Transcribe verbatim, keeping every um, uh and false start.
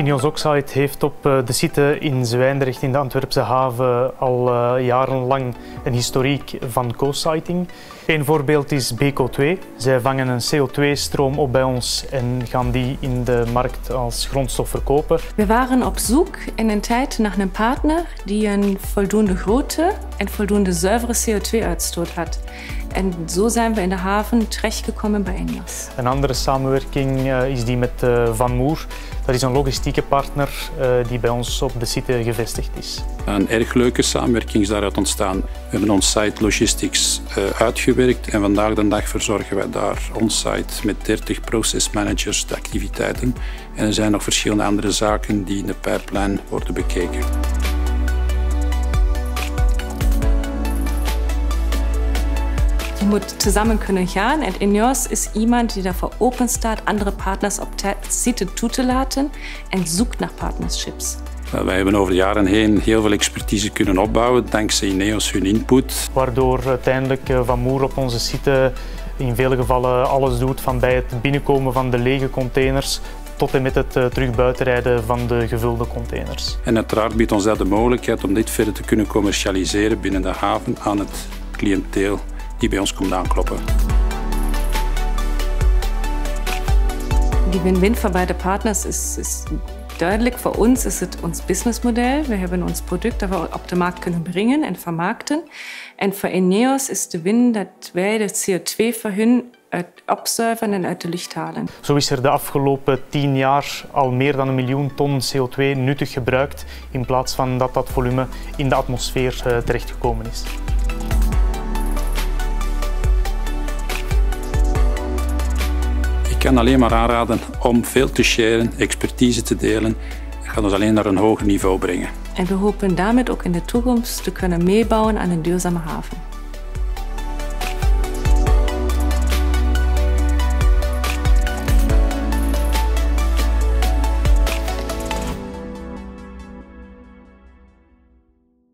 Ineos Oxide heeft op de site in Zwijndrecht in de Antwerpse haven al uh, jarenlang een historiek van co-siting. Een voorbeeld is Beco twee. Zij vangen een C O twee stroom op bij ons en gaan die in de markt als grondstof verkopen. We waren op zoek in een tijd naar een partner die een voldoende grote en voldoende zuivere C O twee uitstoot had. En zo zijn we in de haven terechtgekomen bij Ineos. Een andere samenwerking uh, is die met uh, Van Moer. Dat is een logistieke partner uh, die bij ons op de site gevestigd is. Een erg leuke samenwerking is daaruit ontstaan. We hebben on-site logistics uh, uitgewerkt en vandaag de dag verzorgen wij daar on-site met dertig process managers de activiteiten. En er zijn nog verschillende andere zaken die in de pipeline worden bekeken. Je moet samen kunnen gaan en Ineos is iemand die daarvoor open staat andere partners op de site toe te laten en zoekt naar partnerships. Wij hebben over de jaren heen heel veel expertise kunnen opbouwen dankzij Ineos hun input. Waardoor uiteindelijk Van Moer op onze site in vele gevallen alles doet van bij het binnenkomen van de lege containers tot en met het uh, terug buitenrijden van de gevulde containers. En uiteraard biedt ons dat de mogelijkheid om dit verder te kunnen commercialiseren binnen de haven aan het cliënteel die bij ons komt aankloppen. Die win-win voor beide partners is, is duidelijk. Voor ons is het ons businessmodel. We hebben ons product dat we op de markt kunnen brengen en vermarkten. En voor Ineos is de win dat wij de C O twee voor hun uit opzuiveren en uit de lucht halen. Zo is er de afgelopen tien jaar al meer dan een miljoen ton C O twee nuttig gebruikt in plaats van dat dat volume in de atmosfeer uh, terechtgekomen is. Ik kan alleen maar aanraden om veel te sharen, expertise te delen. Dat gaat ons alleen naar een hoger niveau brengen. En we hopen daarmee ook in de toekomst te kunnen meebouwen aan een duurzame haven.